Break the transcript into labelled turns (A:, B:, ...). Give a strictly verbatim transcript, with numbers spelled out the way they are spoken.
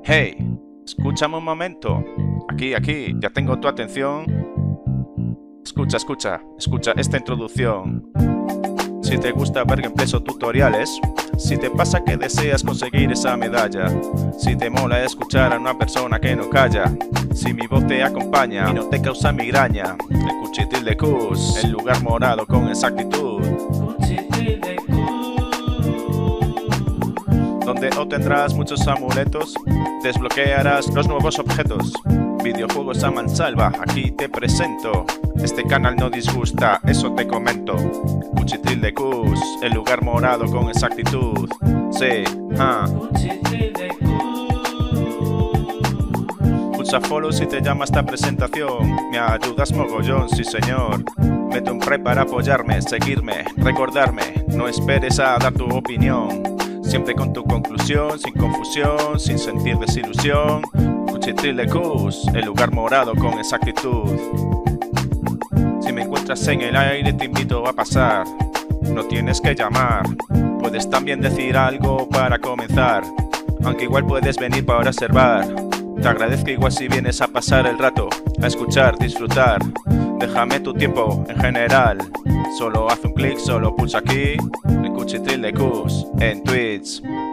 A: Hey, escúchame un momento. Aquí, aquí, ya tengo tu atención. Escucha, escucha, escucha esta introducción. Si te gusta ver gameplays o tutoriales, si te pasa que deseas conseguir esa medalla, si te mola escuchar a una persona que no calla, si mi voz te acompaña y no te causa migraña, el cuchitril de Cus, el lugar morado con exactitud, donde obtendrás muchos amuletos, desbloquearás los nuevos objetos, videojuegos a mansalva, aquí te presento. Este canal no disgusta, eso te comento. Cuchitril de Cus, el lugar morado con exactitud. Sí, ah. Pulsa follow si te llama esta presentación. Me ayudas mogollón, sí señor. Mete un pre para apoyarme, seguirme, recordarme. No esperes a dar tu opinión. Siempre con tu conclusión, sin confusión, sin sentir desilusión. Cuchitril de Cus, el lugar morado con exactitud. Si me encuentras en el aire te invito a pasar. No tienes que llamar, puedes también decir algo para comenzar. Aunque igual puedes venir para observar. Te agradezco igual si vienes a pasar el rato, a escuchar, disfrutar. Déjame tu tiempo en general. Solo haz un clic, solo pulsa aquí. El Cuchitril de Cus en Twitch.